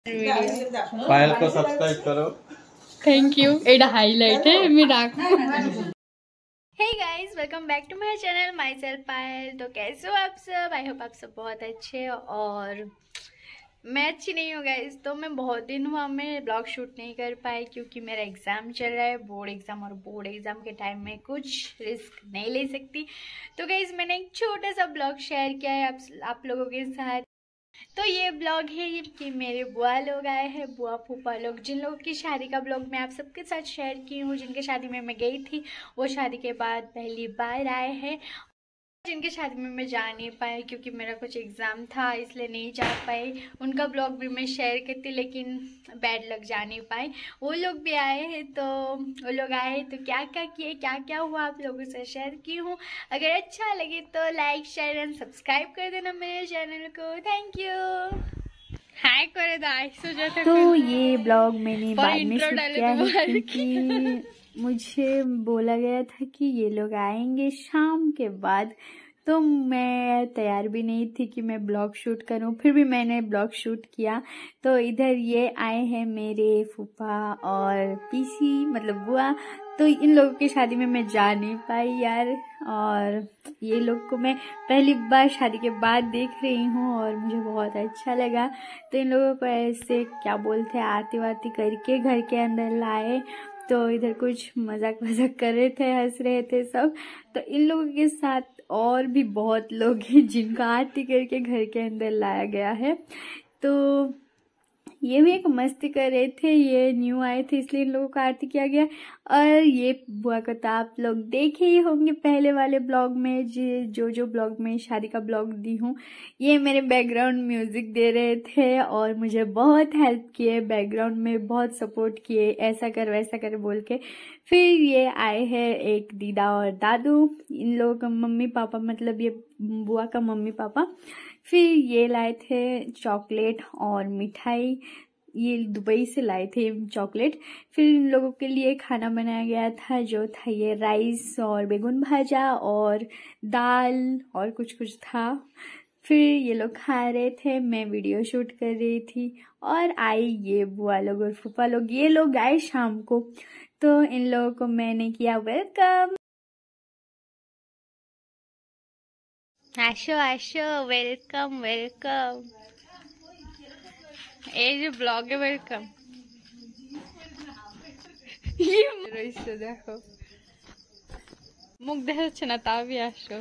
पायल को सब्सक्राइब करो। Thank you. एडा हाईलाइट है मेरा। Hey guys, welcome back to my channel, myself Payal. तो कैसे हो आप सब? आई होप आप सब बहुत अच्छे हो और मैं अच्छी नहीं हूँ गाइस। तो मैं बहुत दिन हुआ मैं ब्लॉग शूट नहीं कर पाई क्योंकि मेरा एग्ज़ाम चल रहा है, बोर्ड एग्ज़ाम, और बोर्ड एग्ज़ाम के टाइम में कुछ रिस्क नहीं ले सकती। तो गाइस मैंने एक छोटा सा ब्लॉग शेयर किया है आप लोगों के साथ। तो ये ब्लॉग है कि मेरे बुआ लोग आए हैं, बुआ फूफा लोग, जिन लोगों की शादी का ब्लॉग मैं आप सबके साथ शेयर की हूँ। जिनके शादी में मैं गई थी वो शादी के बाद पहली बार आए हैं। जिनके शादी में मैं जा नहीं पाई क्योंकि मेरा कुछ एग्ज़ाम था इसलिए नहीं जा पाई, उनका ब्लॉग भी मैं शेयर करती लेकिन बैड लग जा नहीं पाई। वो लोग भी आए हैं। तो वो लोग आए तो क्या क्या किए, क्या क्या हुआ आप लोगों से शेयर की हूँ। अगर अच्छा लगे तो लाइक शेयर एंड सब्सक्राइब कर देना मेरे चैनल को। Thank you. हाय करे दाई सोचा। तो ये ब्लॉग मैंने बाद में शूट किया है क्योंकि मुझे बोला गया था कि ये लोग आएंगे शाम के बाद। तो मैं तैयार भी नहीं थी कि मैं ब्लॉग शूट करूं, फिर भी मैंने ब्लॉग शूट किया। तो इधर ये आए हैं मेरे फूफा और पीसी मतलब बुआ। तो इन लोगों की शादी में मैं जा नहीं पाई यार, और ये लोग को मैं पहली बार शादी के बाद देख रही हूँ और मुझे बहुत अच्छा लगा। तो इन लोगों को ऐसे क्या बोलते हैं आरती वारती करके घर के अंदर लाए। तो इधर कुछ मजाक कर रहे थे, हंस रहे थे सब। तो इन लोगों के साथ और भी बहुत लोग हैं जिनका आरती करके घर के अंदर लाया गया है। तो ये भी एक मस्ती कर रहे थे, ये न्यू आए थे इसलिए इन लोगों का आरती किया गया। और ये बुआ को तो आप लोग देखे ही होंगे पहले वाले ब्लॉग में, जो ब्लॉग में शादी का ब्लॉग दी हूँ। ये मेरे बैकग्राउंड म्यूजिक दे रहे थे और मुझे बहुत हेल्प किए, बैकग्राउंड में बहुत सपोर्ट किए, ऐसा कर वैसा कर बोल के। फिर ये आए हैं एक दीदा और दादू, इन लोगों का मम्मी पापा, मतलब ये बुआ का मम्मी पापा। फिर ये लाए थे चॉकलेट और मिठाई, ये दुबई से लाए थे चॉकलेट। फिर इन लोगों के लिए खाना बनाया गया था जो था ये राइस और बेगुन भाजा और दाल और कुछ कुछ था। फिर ये लोग खा रहे थे, मैं वीडियो शूट कर रही थी। और आई ये बुआ लोग और फूफा लोग, ये लोग आए शाम को। तो इन लोगों को मैंने किया वेलकम। आशो आशो, वेलकम वेलकम। ये जो ब्लॉग है वेलकम। ये इससे देखो मुख देखो ना ता भी आशो।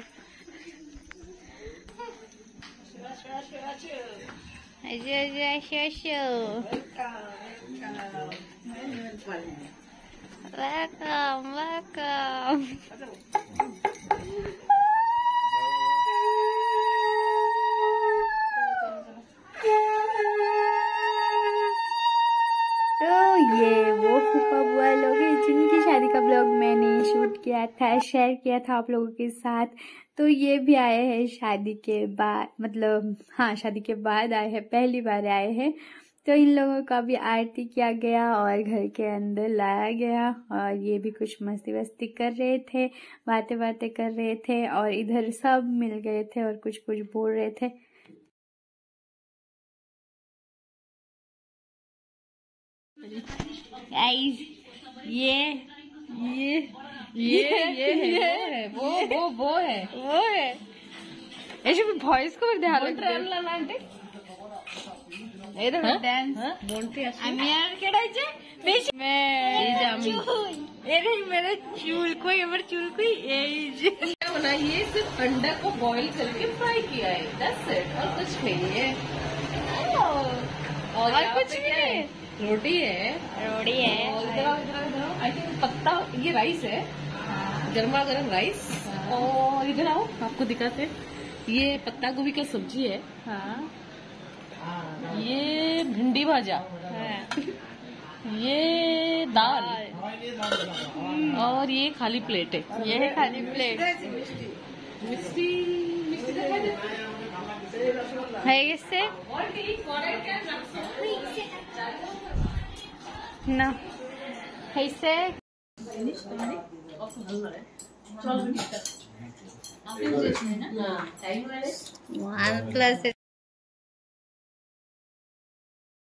Welcome welcome. ये वो फूफा बुआ लोग हैं जिनकी शादी का ब्लॉग मैंने शूट किया था, शेयर किया था आप लोगों के साथ। तो ये भी आए हैं शादी के बाद, मतलब हाँ शादी के बाद आए हैं, पहली बार आए हैं। तो इन लोगों का भी आरती किया गया और घर के अंदर लाया गया। और ये भी कुछ मस्ती वस्ती कर रहे थे, बातें बातें कर रहे थे, और इधर सब मिल गए थे और कुछ कुछ बोल रहे थे। गाइस ये है वो है ऐसे भी वॉइस को ध्यान रखते हैं। डांस बोलते हैं আমি আর কেডাইছে বেশি মে এই যে আমি এরে मेरा चूल कोई আমার चूल कोई এই যে बनाइए, सिर्फ अंडा को बॉईल करके फ्राई किया है, दैट्स इट, और कुछ नहीं है। और कुछ नहीं है, रोटी है आई थिंक पत्ता, ये राइस है, गर्मा गर्म राइस। और इधर आओ आपको दिखाते, ये पत्ता गोभी का सब्जी है। हाँ, ये भिंडी भाजा, ये दाल, और ये खाली प्लेट है। ये है खाली प्लेट। मिस्टी है इससे ना ऐसे OnePlus